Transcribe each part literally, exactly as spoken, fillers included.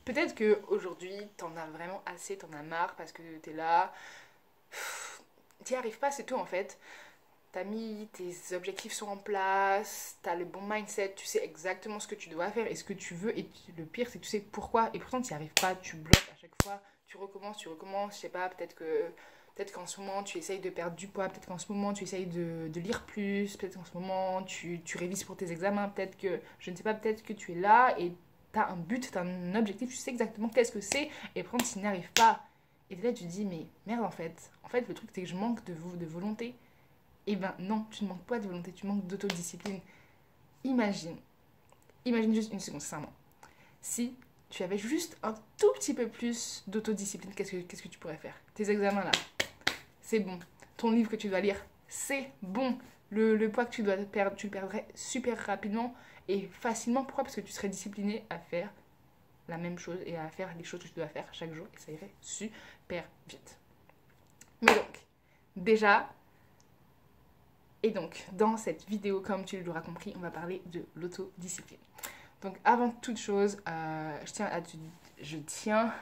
peut-être qu'aujourd'hui, t'en as vraiment assez, t'en as marre parce que t'es là, t'y arrives pas, c'est tout en fait. T'as mis, tes objectifs sont en place, t'as le bon mindset, tu sais exactement ce que tu dois faire et ce que tu veux. Et le pire, c'est que tu sais pourquoi. Et pourtant, t'y arrives pas, tu bloques à chaque fois. Tu recommences, tu recommences. Je sais pas, peut-être que peut-être qu'en ce moment, tu essayes de perdre du poids. Peut-être qu'en ce moment, tu essayes de, de lire plus. Peut-être qu'en ce moment, tu, tu révises pour tes examens. Peut-être que, je ne sais pas, peut-être que tu es là et t'as un but, t'as un objectif, tu sais exactement qu'est-ce que c'est. Et pourtant, tu n'y arrives pas. Et là, tu te dis, mais merde, en fait. En fait, le truc, c'est que je manque de, de volonté. Eh ben non, tu ne manques pas de volonté, tu manques d'autodiscipline. Imagine, imagine juste une seconde, sincèrement. Si tu avais juste un tout petit peu plus d'autodiscipline, qu'est-ce que, qu'est-ce que tu pourrais faire? Tes examens là, c'est bon. Ton livre que tu dois lire, c'est bon. Le, le poids que tu dois perdre, tu le perdrais super rapidement et facilement. Pourquoi? Parce que tu serais discipliné à faire la même chose et à faire les choses que tu dois faire chaque jour et ça irait super vite. Mais donc, déjà, et donc, dans cette vidéo, comme tu l'auras compris, on va parler de l'autodiscipline. Donc, avant toute chose, euh, je, tiens à te, je tiens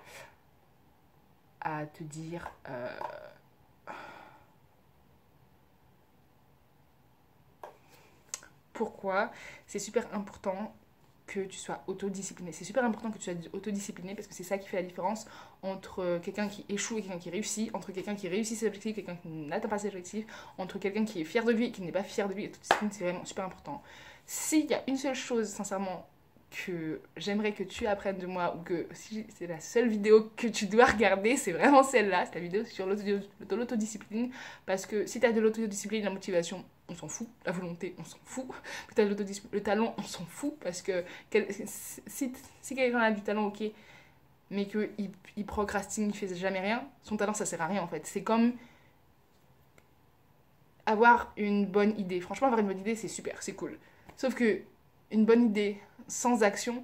à te dire... Euh, pourquoi c'est super important que tu sois autodiscipliné. C'est super important que tu sois autodiscipliné parce que c'est ça qui fait la différence entre quelqu'un qui échoue et quelqu'un qui réussit, entre quelqu'un qui réussit ses objectifs et quelqu'un qui n'atteint pas ses objectifs, entre quelqu'un qui est fier de lui et qui n'est pas fier de lui. L'autodiscipline, c'est vraiment super important. S'il y a une seule chose, sincèrement, que j'aimerais que tu apprennes de moi ou que si c'est la seule vidéo que tu dois regarder, c'est vraiment celle-là, c'est la vidéo sur l'autodiscipline parce que si tu as de l'autodiscipline, la motivation, on s'en fout, la volonté, on s'en fout, que tu as le talent, on s'en fout parce que si, si quelqu'un a du talent, ok, mais qu'il il procrastine, il fait jamais rien, son talent ça sert à rien en fait. C'est comme avoir une bonne idée. Franchement, avoir une bonne idée, c'est super, c'est cool. Sauf que une bonne idée sans action,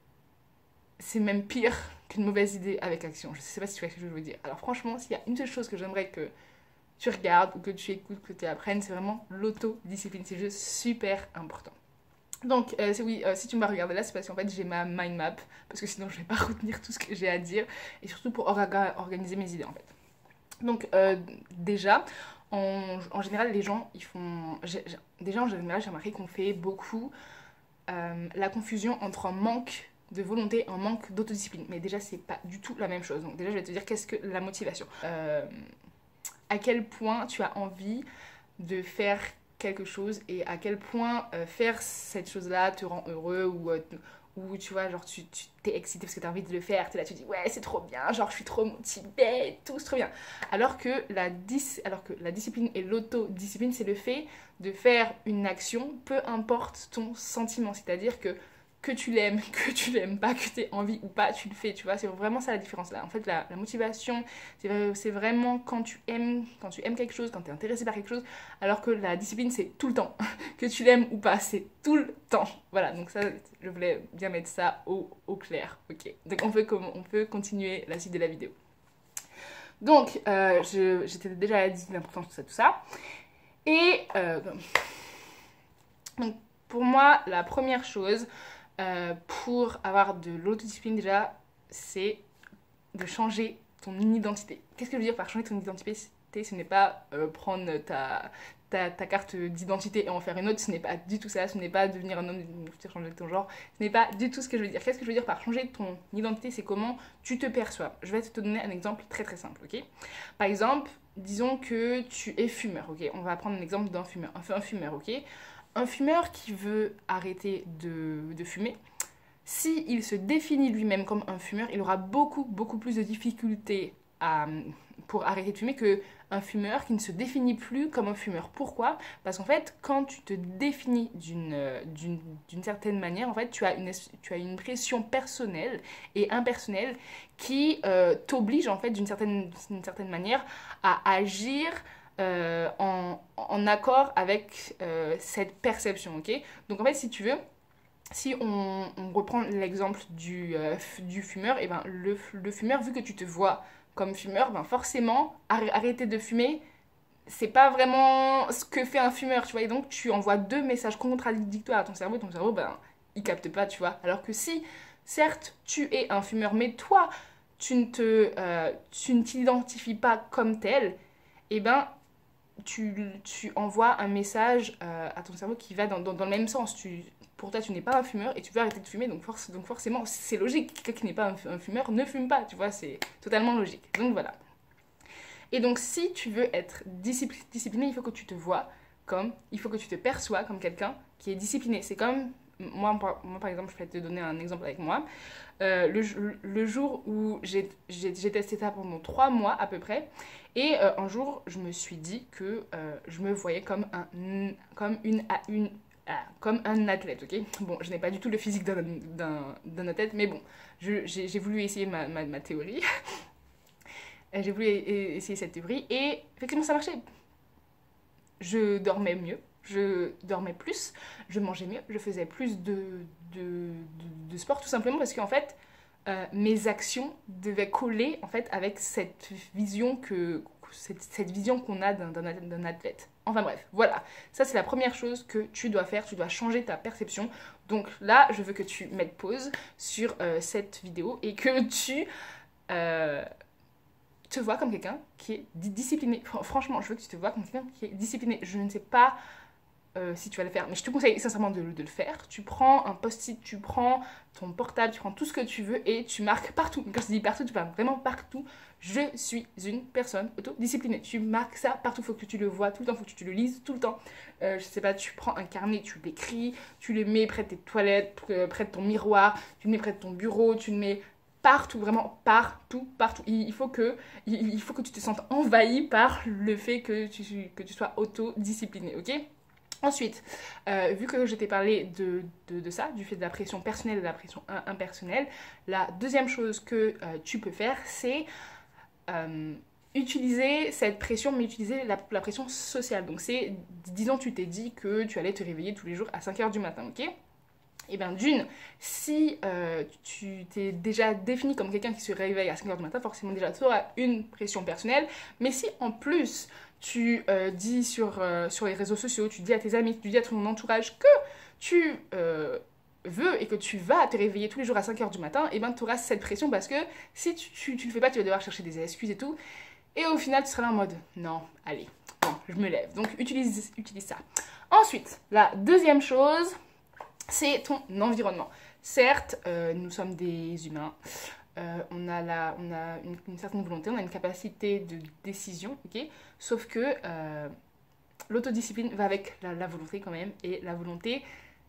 c'est même pire qu'une mauvaise idée avec action. Je sais pas si tu vois ce que je veux dire. Alors franchement, s'il y a une seule chose que j'aimerais que tu regardes ou que tu écoutes, que tu apprennes, c'est vraiment l'autodiscipline. C'est juste super important. Donc, euh, oui, euh, si tu m'as regardé là, c'est parce qu'en fait j'ai ma mind map, parce que sinon je vais pas retenir tout ce que j'ai à dire, et surtout pour orga organiser mes idées en fait. Donc, euh, déjà, en, en général, les gens, ils font. J'ai, j'ai, déjà, en général, j'ai remarqué qu'on fait beaucoup euh, la confusion entre un manque de volonté et un manque d'autodiscipline. Mais déjà, c'est pas du tout la même chose. Donc, déjà, je vais te dire qu'est-ce que la motivation. Euh, à quel point tu as envie de faire quelque chose et à quel point euh, faire cette chose-là te rend heureux ou, euh, ou tu vois, genre tu, tu t'es excité parce que t'as envie de le faire, t'es là, tu dis ouais c'est trop bien, genre je suis trop motivée, tout c'est trop bien. Alors que la, dis alors que la discipline et l'autodiscipline, c'est le fait de faire une action, peu importe ton sentiment, c'est-à-dire que que tu l'aimes, que tu l'aimes pas, que tu aies envie ou pas, tu le fais, tu vois, c'est vraiment ça la différence là. En fait, la, la motivation, c'est vraiment quand tu aimes, quand tu aimes quelque chose, quand tu es intéressé par quelque chose, alors que la discipline, c'est tout le temps. Que tu l'aimes ou pas, c'est tout le temps. Voilà, donc ça, je voulais bien mettre ça au, au clair, ok. Donc on peut, on peut continuer la suite de la vidéo. Donc, euh, j'étais déjà dit l'importance de tout ça, tout ça. Et, euh, donc, pour moi, la première chose, Euh, pour avoir de l'autodiscipline déjà, c'est de changer ton identité. Qu'est-ce que je veux dire par changer ton identité? Ce n'est pas euh, prendre ta, ta, ta carte d'identité et en faire une autre, ce n'est pas du tout ça, ce n'est pas devenir un homme, changer ton genre, ce n'est pas du tout ce que je veux dire. Qu'est-ce que je veux dire par changer ton identité? C'est comment tu te perçois. Je vais te donner un exemple très très simple, ok? Par exemple, disons que tu es fumeur, ok? On va prendre un exemple d'un fumeur, un, un fumeur, ok? Un fumeur qui veut arrêter de, de fumer, s'il se définit lui-même comme un fumeur, il aura beaucoup, beaucoup plus de difficultés à, pour arrêter de fumer qu'un fumeur qui ne se définit plus comme un fumeur. Pourquoi? Parce qu'en fait, quand tu te définis d'une, d'une, d'une certaine manière, en fait, tu as une, tu as une pression personnelle et impersonnelle qui euh, t'oblige, en fait, d'une certaine, d'une certaine manière, à agir Euh, en, en accord avec euh, cette perception, ok? Donc en fait, si tu veux, si on, on reprend l'exemple du, euh, du fumeur, et ben le, le fumeur, vu que tu te vois comme fumeur, ben forcément, arrêter de fumer, c'est pas vraiment ce que fait un fumeur, tu vois? Et donc tu envoies deux messages contradictoires à ton cerveau, et ton cerveau, ben, il capte pas, tu vois? Alors que si certes, tu es un fumeur, mais toi, tu ne te, euh, tu ne t'identifies pas comme tel, eh ben, tu, tu envoies un message euh, à ton cerveau qui va dans, dans, dans le même sens. Tu, pour toi, tu n'es pas un fumeur et tu veux arrêter de fumer, donc, force, donc forcément, c'est logique. Quelqu'un qui n'est pas un, un fumeur ne fume pas, tu vois, c'est totalement logique. Donc voilà. Et donc, si tu veux être discipliné, il faut que tu te vois comme, il faut que tu te perçois comme quelqu'un qui est discipliné. C'est comme, moi, moi par exemple, je vais te donner un exemple avec moi. Euh, le, le jour où j'ai testé ça pendant trois mois à peu près, et euh, un jour, je me suis dit que euh, je me voyais comme un, comme une, une ah, comme un athlète, ok. Bon, je n'ai pas du tout le physique d'un athlète, mais bon, j'ai voulu essayer ma, ma, ma théorie. J'ai voulu essayer cette théorie, et effectivement, ça marchait. Je dormais mieux, je dormais plus, je mangeais mieux, je faisais plus de, de, de, de sport, tout simplement parce qu'en fait, euh, mes actions devaient coller en fait avec cette vision que cette, cette vision qu'on a d'un athlète. Enfin bref, voilà. Ça, c'est la première chose que tu dois faire. Tu dois changer ta perception. Donc là, je veux que tu mettes pause sur euh, cette vidéo et que tu euh, te vois comme quelqu'un qui est discipliné. Franchement, je veux que tu te vois comme quelqu'un qui est discipliné. Je ne sais pas euh, si tu vas le faire, mais je te conseille sincèrement de, de le faire. Tu prends un post-it, tu prends ton portable, tu prends tout ce que tu veux et tu marques partout. Quand je dis partout, tu parles vraiment partout. Je suis une personne autodisciplinée. Tu marques ça partout, il faut que tu le vois tout le temps, il faut que tu le lises tout le temps. Euh, je sais pas, tu prends un carnet, tu l'écris, tu le mets près de tes toilettes, près de ton miroir, tu le mets près de ton bureau, tu le mets partout, vraiment partout, partout. Il faut que, il faut que tu te sentes envahi par le fait que tu, que tu sois autodiscipliné, ok ? Ensuite, euh, vu que je t'ai parlé de, de, de ça, du fait de la pression personnelle et de la pression impersonnelle, la deuxième chose que euh, tu peux faire, c'est euh, utiliser cette pression, mais utiliser la, la pression sociale. Donc c'est, disons, tu t'es dit que tu allais te réveiller tous les jours à cinq heures du matin, ok ? Eh bien, d'une, si euh, tu t'es déjà défini comme quelqu'un qui se réveille à cinq heures du matin, forcément déjà tu auras une pression personnelle. Mais si en plus tu euh, dis sur, euh, sur les réseaux sociaux, tu dis à tes amis, tu dis à ton entourage que tu euh, veux et que tu vas te réveiller tous les jours à cinq heures du matin, eh bien tu auras cette pression parce que si tu, tu, tu le fais pas, tu vas devoir chercher des excuses et tout. Et au final, tu seras là en mode non, allez, bon, je me lève. Donc utilise, utilise ça. Ensuite, la deuxième chose, c'est ton environnement. Certes, euh, nous sommes des humains, euh, on a, la, on a une, une certaine volonté, on a une capacité de décision, ok ? Sauf que euh, l'autodiscipline va avec la, la volonté quand même, et la volonté,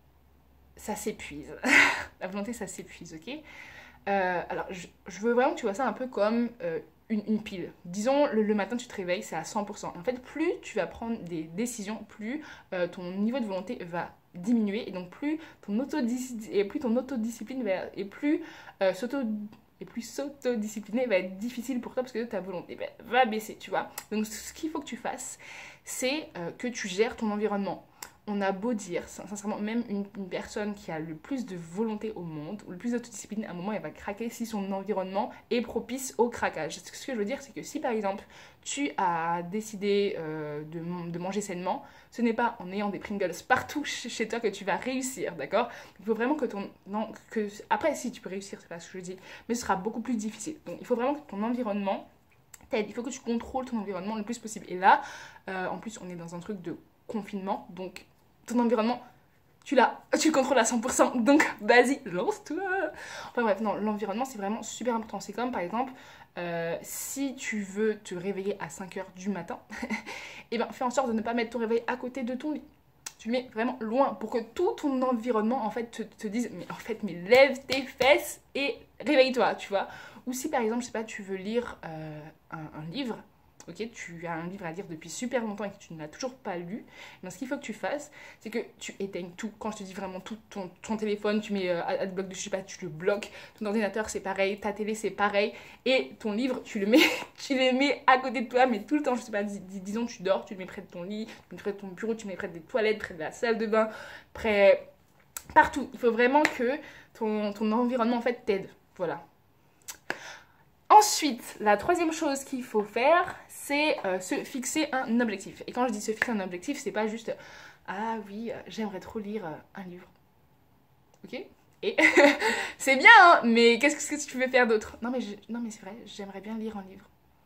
ça s'épuise. La volonté, ça s'épuise, ok ? euh, Alors, je, je veux vraiment que tu vois ça un peu comme euh, une, une pile. Disons, le, le matin, tu te réveilles, c'est à cent pour cent. En fait, plus tu vas prendre des décisions, plus euh, ton niveau de volonté va diminuer, et donc plus ton autodiscipline et plus ton autodiscipline va, et plus euh, s'auto et plus s'autodiscipliner va être difficile pour toi parce que ta volonté va, va baisser, tu vois. Donc ce qu'il faut que tu fasses, c'est euh, que tu gères ton environnement. On a beau dire, sincèrement, même une, une personne qui a le plus de volonté au monde, ou le plus d'autodiscipline, à un moment, elle va craquer si son environnement est propice au craquage. Ce que je veux dire, c'est que si, par exemple, tu as décidé euh, de, de manger sainement, ce n'est pas en ayant des Pringles partout chez toi que tu vas réussir, d'accord ? Il faut vraiment que ton... Non, que, après, si, tu peux réussir, c'est pas ce que je dis, mais ce sera beaucoup plus difficile. Donc, il faut vraiment que ton environnement t'aide. Il faut que tu contrôles ton environnement le plus possible. Et là, euh, en plus, on est dans un truc de confinement, donc ton environnement, tu l'as, tu le contrôles à cent pour cent, donc vas-y, lance-toi. Enfin bref, non, l'environnement, c'est vraiment super important. C'est comme, par exemple, euh, si tu veux te réveiller à cinq heures du matin, et ben fais en sorte de ne pas mettre ton réveil à côté de ton lit. Tu le mets vraiment loin pour que tout ton environnement, en fait, te, te dise, mais en fait, mais lève tes fesses et réveille-toi, tu vois. Ou si, par exemple, je sais pas, tu veux lire euh, un, un livre, ok, tu as un livre à lire depuis super longtemps et que tu ne l'as toujours pas lu, mais ce qu'il faut que tu fasses, c'est que tu éteignes tout. Quand je te dis vraiment tout, ton, ton téléphone, tu mets euh, adblock dessus, je sais pas, tu le bloques, ton ordinateur c'est pareil, ta télé c'est pareil, et ton livre, tu le mets, tu le mets à côté de toi, mais tout le temps, je sais pas, dis, disons tu dors, tu le mets près de ton lit, tu le mets près de ton bureau, tu le mets près des toilettes, près de la salle de bain, près... partout. Il faut vraiment que ton, ton environnement en fait t'aide, voilà. Ensuite, la troisième chose qu'il faut faire, c'est euh, se fixer un objectif. Et quand je dis se fixer un objectif, c'est pas juste « Ah oui, euh, j'aimerais trop lire euh, un livre. » Ok ? Et c'est bien, hein, mais qu'est-ce que tu veux faire d'autre? Non, mais, je... non, mais c'est vrai, j'aimerais bien lire un livre.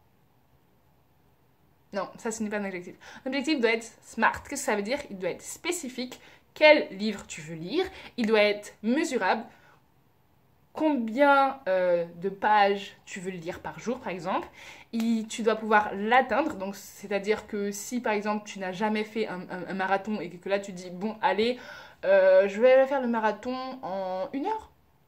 Non, ça, ce n'est pas un objectif. Un objectif doit être smart. Qu'est-ce que ça veut dire? Il doit être spécifique. Quel livre tu veux lire? Il doit être mesurable. Combien euh, de pages tu veux lire par jour, par exemple. Et tu dois pouvoir l'atteindre. Donc, c'est-à-dire que si, par exemple, tu n'as jamais fait un, un, un marathon et que là, tu dis, bon, allez, euh, je vais faire le marathon en une heure.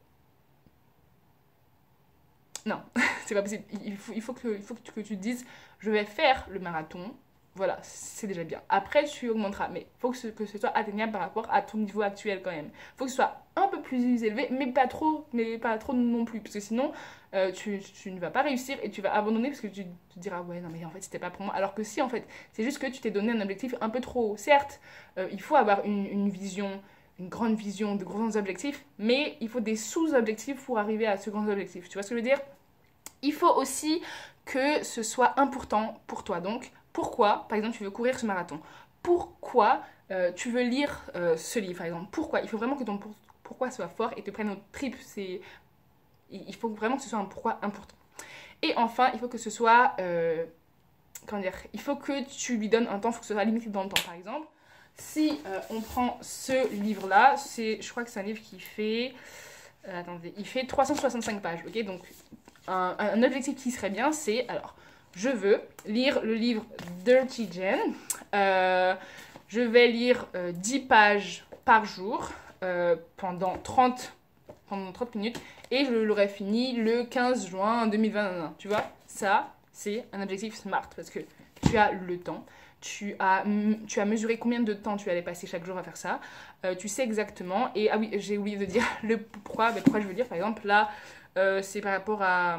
Non, c'est pas possible. Il faut, il faut, que, il faut que, tu, que tu te dises, je vais faire le marathon. Voilà, c'est déjà bien. Après, tu augmenteras. Mais il faut que ce, que ce soit atteignable par rapport à ton niveau actuel quand même. Il faut que ce soit un peu plus élevé, mais pas trop, mais pas trop non plus. Parce que sinon, euh, tu, tu ne vas pas réussir et tu vas abandonner parce que tu te diras, ouais, non, mais en fait, c'était pas pour moi. Alors que si, en fait, c'est juste que tu t'es donné un objectif un peu trop haut. Certes, euh, il faut avoir une, une vision, une grande vision, de grands objectifs, mais il faut des sous-objectifs pour arriver à ce grand objectif. Tu vois ce que je veux dire? Il faut aussi que ce soit important pour toi. Donc, pourquoi, par exemple, tu veux courir ce marathon? Pourquoi euh, tu veux lire euh, ce livre, par exemple? Pourquoi? Il faut vraiment que ton pour- pourquoi soit fort et te prenne au trip. C'est... Il faut vraiment que ce soit un pourquoi important. Et enfin, il faut que ce soit... Euh... Comment dire? Il faut que tu lui donnes un temps, il faut que ce soit limité dans le temps, par exemple. Si euh, on prend ce livre-là, c'est, je crois que c'est un livre qui fait... Euh, attendez, il fait trois cent soixante-cinq pages, ok? Donc, un, un objectif qui serait bien, c'est... Alors, je veux lire le livre Dirty Jen. Euh, je vais lire euh, dix pages par jour euh, pendant, trente, pendant trente minutes. Et je l'aurai fini le quinze juin deux mille vingt et un. Tu vois, ça, c'est un objectif smart parce que tu as le temps. Tu as, tu as mesuré combien de temps tu allais passer chaque jour à faire ça. Euh, tu sais exactement. Et ah oui, j'ai oublié de dire le pourquoi. Ben, pourquoi je veux dire, par exemple, là, euh, c'est par rapport à,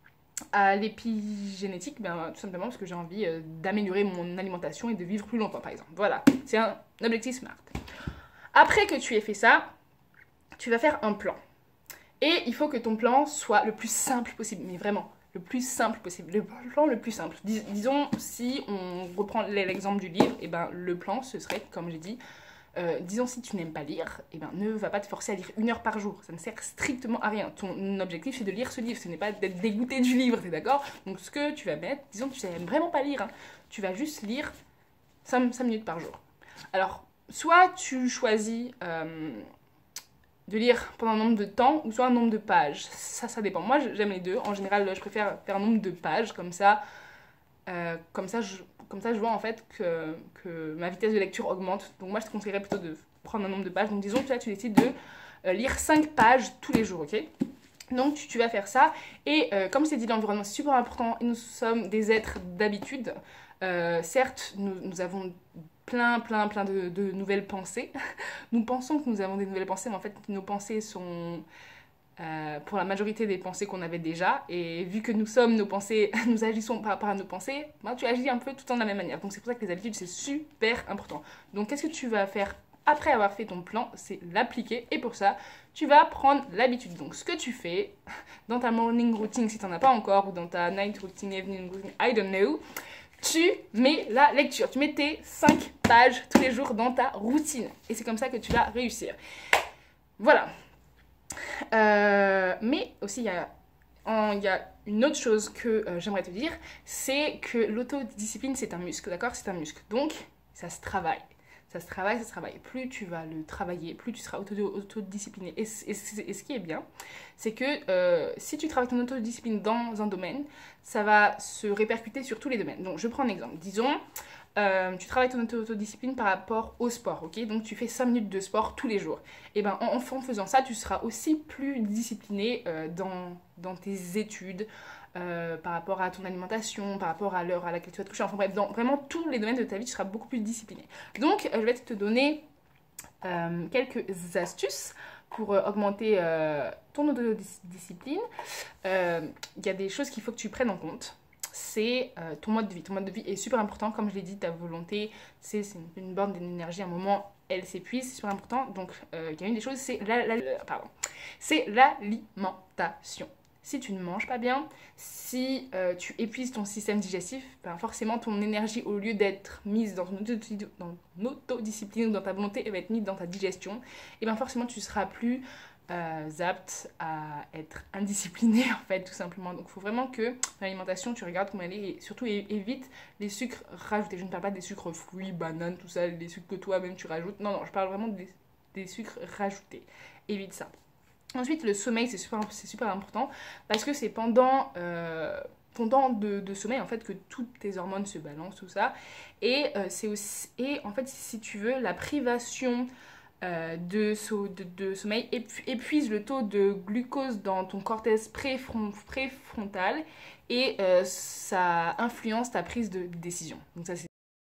à l'épigénétique. Ben, tout simplement parce que j'ai envie euh, d'améliorer mon alimentation et de vivre plus longtemps, par exemple. Voilà, c'est un objectif smart. Après que tu aies fait ça, tu vas faire un plan. Et il faut que ton plan soit le plus simple possible. Mais vraiment, le plus simple possible, le plan le plus simple. Dis, disons, si on reprend l'exemple du livre, et ben, le plan, ce serait, comme j'ai dit, euh, disons si tu n'aimes pas lire, et ben, ne va pas te forcer à lire une heure par jour. Ça ne sert strictement à rien. Ton objectif, c'est de lire ce livre. Ce n'est pas d'être dégoûté du livre, t'es d'accord? Donc, ce que tu vas mettre, disons que tu n'aimes vraiment pas lire, hein, tu vas juste lire cinq minutes par jour. Alors, soit tu choisis... Euh, de lire pendant un nombre de temps ou soit un nombre de pages. Ça, ça dépend. Moi, j'aime les deux. En général, je préfère faire un nombre de pages. Comme ça, euh, comme ça, je, comme ça, je vois en fait que, que ma vitesse de lecture augmente. Donc moi, je te conseillerais plutôt de prendre un nombre de pages. Donc disons que là, tu décides de euh, lire cinq pages tous les jours, ok? Donc tu, tu vas faire ça. Et euh, comme c'est dit, l'environnement, c'est super important. Et nous sommes des êtres d'habitude. Euh, certes, nous, nous avons plein, plein, plein de, de nouvelles pensées. Nous pensons que nous avons des nouvelles pensées, mais en fait, nos pensées sont euh, pour la majorité des pensées qu'on avait déjà. Et vu que nous sommes nos pensées, nous agissons par rapport à nos pensées, ben, tu agis un peu tout le temps de la même manière. Donc c'est pour ça que les habitudes, c'est super important. Donc qu'est-ce que tu vas faire après avoir fait ton plan? C'est l'appliquer. Et pour ça, tu vas prendre l'habitude. Donc ce que tu fais dans ta morning routine, si tu n'en as pas encore, ou dans ta night routine, evening routine, I don't know, tu mets la lecture. Tu mets tes cinq pages tous les jours dans ta routine. Et c'est comme ça que tu vas réussir. Voilà. Euh, mais aussi, il y a, en, y a une autre chose que euh, j'aimerais te dire, c'est que l'autodiscipline, c'est un muscle, d'accord? C'est un muscle. Donc, ça se travaille. Ça se travaille, ça se travaille. Plus tu vas le travailler, plus tu seras autodiscipliné. Et, et, et ce qui est bien, c'est que euh, si tu travailles ton autodiscipline dans un domaine, ça va se répercuter sur tous les domaines. Donc, je prends un exemple. Disons, euh, tu travailles ton autodiscipline par rapport au sport, ok? Donc, tu fais cinq minutes de sport tous les jours. Et bien, en, en faisant ça, tu seras aussi plus discipliné euh, dans, dans tes études, Euh, par rapport à ton alimentation, par rapport à l'heure à laquelle tu vas te coucher, enfin bref, dans vraiment tous les domaines de ta vie, tu seras beaucoup plus discipliné. Donc, je vais te donner euh, quelques astuces pour euh, augmenter euh, ton autodiscipline. Il euh, y a des choses qu'il faut que tu prennes en compte. C'est euh, ton mode de vie. Ton mode de vie est super important. Comme je l'ai dit, ta volonté, c'est une, une borne d'énergie. À un moment, elle s'épuise, c'est super important. Donc, euh, il y a une des choses, c'est la, la, pardon, c'est l'alimentation. Si tu ne manges pas bien, si euh, tu épuises ton système digestif, ben forcément ton énergie, au lieu d'être mise dans ton autodiscipline ou dans ta volonté, elle va être mise dans ta digestion. Et bien forcément tu seras plus euh, aptes à être indisciplinés en fait tout simplement. Donc il faut vraiment que l'alimentation tu regardes comment elle est et surtout é- évite les sucres rajoutés. Je ne parle pas des sucres fruits, bananes, tout ça, les sucres que toi-même tu rajoutes. Non, non, je parle vraiment des, des sucres rajoutés. Évite ça. Ensuite, le sommeil, c'est super, c'est super important parce que c'est pendant euh, ton temps de, de sommeil en fait que toutes tes hormones se balancent, tout ça. Et euh, c'est aussi, et en fait, si tu veux, la privation euh, de, so, de, de sommeil épuise le taux de glucose dans ton cortex préfron, préfrontal et euh, ça influence ta prise de décision. Donc ça, c'est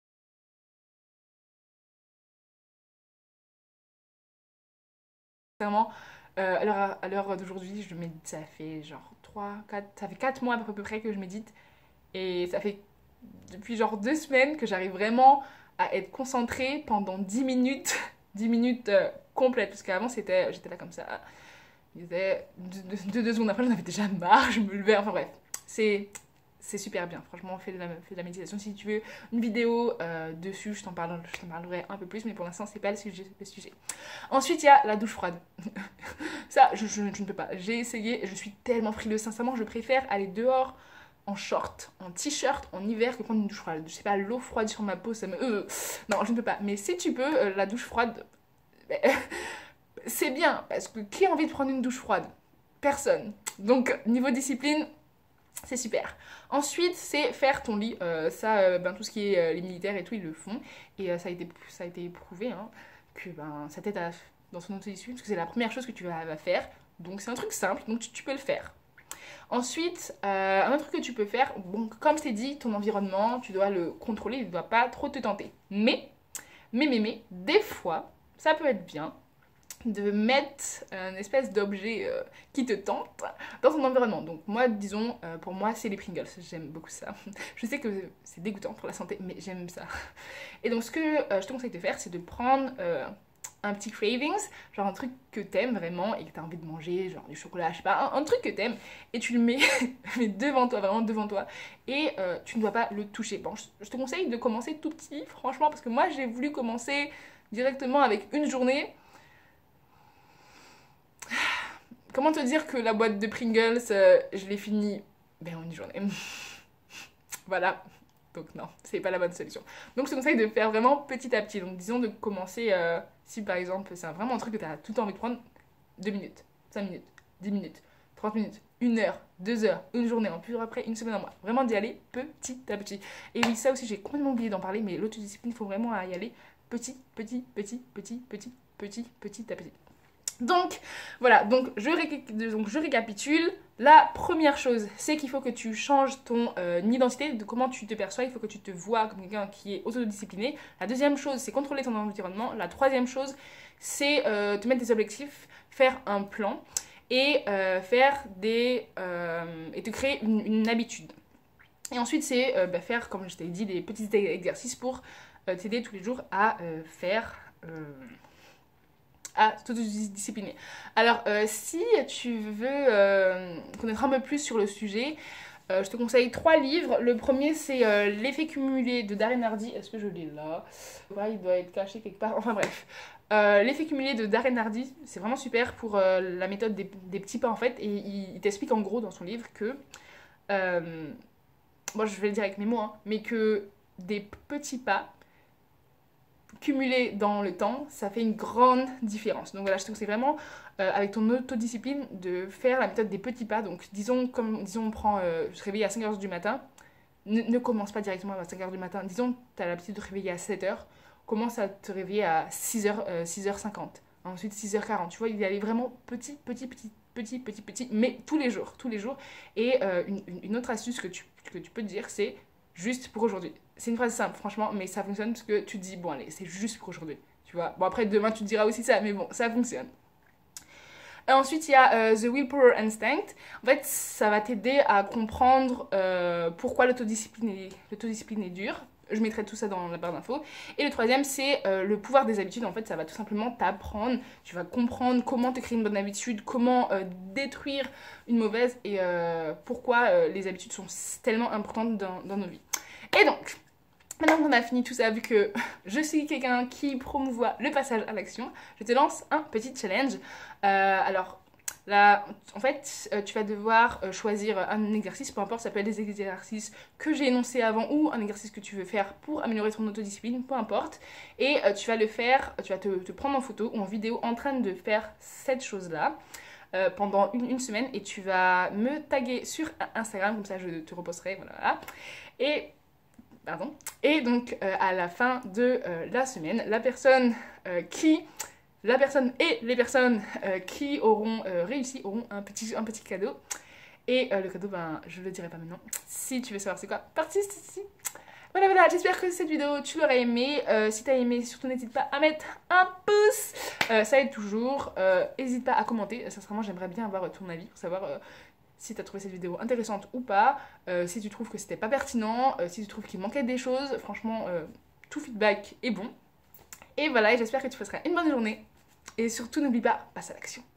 vraiment Euh, à l'heure à l'heure d'aujourd'hui, je médite, ça fait genre trois quatre ça fait quatre mois à peu près que je médite. Et ça fait depuis genre deux semaines que j'arrive vraiment à être concentrée pendant dix minutes, dix minutes euh, complètes. Parce qu'avant, c'était, j'étais là comme ça. Il était deux, deux, deux secondes après, j'en avais déjà marre, je me levais. Enfin bref, c'est c'est super bien. Franchement, fais de la, fais de la méditation. Si tu veux une vidéo euh, dessus, je t'en parle, je t'en parlerai un peu plus, mais pour l'instant, c'est pas le sujet, le sujet. Ensuite, il y a la douche froide. Ça, je, je, je ne peux pas. J'ai essayé, je suis tellement frileuse. Sincèrement, je préfère aller dehors en short, en t-shirt, en hiver que prendre une douche froide. Je sais pas, l'eau froide sur ma peau, ça me... Euh, non, je ne peux pas. Mais si tu peux, euh, la douche froide, c'est bien. Parce que qui a envie de prendre une douche froide? Personne. Donc, niveau discipline, c'est super. Ensuite, c'est faire ton lit. Euh, ça, euh, ben, tout ce qui est euh, les militaires et tout, ils le font. Et euh, ça, a été, ça a été prouvé hein, que ben, ça t'aide à- dans son auto-discipline parce que c'est la première chose que tu vas, vas faire. Donc, c'est un truc simple, donc tu, tu peux le faire. Ensuite, euh, un autre truc que tu peux faire, bon, comme je t'ai dit, ton environnement, tu dois le contrôler, il ne doit pas trop te tenter. Mais, mais, mais, mais, des fois, ça peut être bien de mettre une espèce d'objet euh, qui te tente dans ton environnement. Donc moi, disons, euh, pour moi, c'est les Pringles. J'aime beaucoup ça. Je sais que c'est dégoûtant pour la santé, mais j'aime ça. Et donc ce que euh, je te conseille de faire, c'est de prendre euh, un petit cravings, genre un truc que t'aimes vraiment et que t'as envie de manger, genre du chocolat, je sais pas, un, un truc que t'aimes, et tu le mets, mets devant toi, vraiment devant toi, et euh, tu ne dois pas le toucher. Bon, je, je te conseille de commencer tout petit, franchement, parce que moi, j'ai voulu commencer directement avec une journée. Comment te dire que la boîte de Pringles, euh, je l'ai finie ben, en une journée. Voilà. Donc non, c'est pas la bonne solution. Donc je te conseille de faire vraiment petit à petit. Donc disons de commencer, euh, si par exemple c'est vraiment un truc que tu as tout le temps envie de prendre, deux minutes, cinq minutes, dix minutes, trente minutes, une heure, deux heures, une journée, en plus après une semaine, un mois. Vraiment d'y aller petit à petit. Et oui, ça aussi j'ai complètement oublié d'en parler, mais l'autodiscipline, il faut vraiment y aller petit, petit, petit, petit, petit, petit, petit à petit. Donc, voilà, donc je, ré donc je récapitule. La première chose, c'est qu'il faut que tu changes ton euh, identité, de comment tu te perçois, il faut que tu te vois comme quelqu'un qui est autodiscipliné. La deuxième chose, c'est contrôler ton environnement. La troisième chose, c'est euh, te mettre des objectifs, faire un plan et euh, faire des... Euh, et te créer une, une habitude. Et ensuite, c'est euh, bah, faire, comme je t'ai dit, des petits exercices pour euh, t'aider tous les jours à euh, faire... Euh, à t'autodiscipliner. Alors, euh, si tu veux euh, connaître un peu plus sur le sujet, euh, je te conseille trois livres. Le premier, c'est euh, L'effet cumulé de Darren Hardy. Est-ce que je l'ai là? Ouais, il doit être caché quelque part. Enfin bref. Euh, L'effet cumulé de Darren Hardy, c'est vraiment super pour euh, la méthode des, des petits pas en fait. Et il, il t'explique en gros dans son livre que... Euh, bon, je vais le dire avec mes mots, hein, mais que des petits pas cumulé dans le temps, ça fait une grande différence. Donc voilà, je te conseille vraiment, euh, avec ton autodiscipline, de faire la méthode des petits pas. Donc disons, comme disons, on prend, euh, se réveiller à cinq heures du matin, ne, ne commence pas directement à cinq heures du matin. Disons, tu as l'habitude de te réveiller à sept heures, commence à te réveiller à six heures, euh, six heures cinquante. Ensuite six heures quarante, tu vois, il y aller vraiment petit, petit, petit, petit, petit, petit, mais tous les jours, tous les jours. Et euh, une, une autre astuce que tu, que tu peux te dire, c'est juste pour aujourd'hui. C'est une phrase simple, franchement, mais ça fonctionne parce que tu te dis, bon, allez, c'est juste pour aujourd'hui. Tu vois, bon, après, demain, tu te diras aussi ça, mais bon, ça fonctionne. Et ensuite, il y a euh, The Willpower Instinct. En fait, ça va t'aider à comprendre euh, pourquoi l'autodiscipline est, l'autodiscipline est dure. Je mettrai tout ça dans la barre d'infos. Et le troisième, c'est euh, le pouvoir des habitudes. En fait, ça va tout simplement t'apprendre. Tu vas comprendre comment te créer une bonne habitude, comment euh, détruire une mauvaise et euh, pourquoi euh, les habitudes sont tellement importantes dans, dans nos vies. Et donc, Maintenant qu'on a fini tout ça, vu que je suis quelqu'un qui promouvoit le passage à l'action, je te lance un petit challenge. Euh, alors là, en fait, euh, tu vas devoir euh, choisir un exercice, peu importe, ça peut être des exercices que j'ai énoncés avant ou un exercice que tu veux faire pour améliorer ton autodiscipline, peu importe. Et euh, tu vas le faire, tu vas te, te prendre en photo ou en vidéo en train de faire cette chose-là. Euh, pendant une, une semaine et tu vas me taguer sur Instagram, comme ça je te reposterai, voilà. Et Pardon. Et donc, euh, à la fin de euh, la semaine, la personne euh, qui... La personne et les personnes euh, qui auront euh, réussi auront un petit, un petit cadeau. Et euh, le cadeau, ben, je le dirai pas maintenant. Si tu veux savoir c'est quoi, participe ici. Voilà, voilà, j'espère que cette vidéo, tu l'auras aimée. Euh, si tu as aimé, surtout n'hésite pas à mettre un pouce. Euh, ça aide toujours. N'hésite euh, pas à commenter. Sincèrement, j'aimerais bien avoir ton avis pour savoir... Euh, si tu as trouvé cette vidéo intéressante ou pas, euh, si tu trouves que c'était pas pertinent, euh, si tu trouves qu'il manquait des choses, franchement, euh, tout feedback est bon. Et voilà, et j'espère que tu passeras une bonne journée. Et surtout, n'oublie pas, passe à l'action.